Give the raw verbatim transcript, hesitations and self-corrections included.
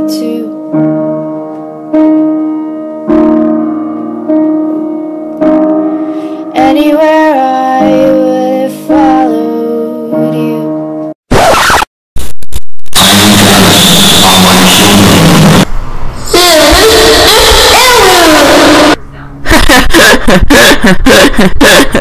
to. Anywhere I would have followed you. Ha ha ha ha ha ha!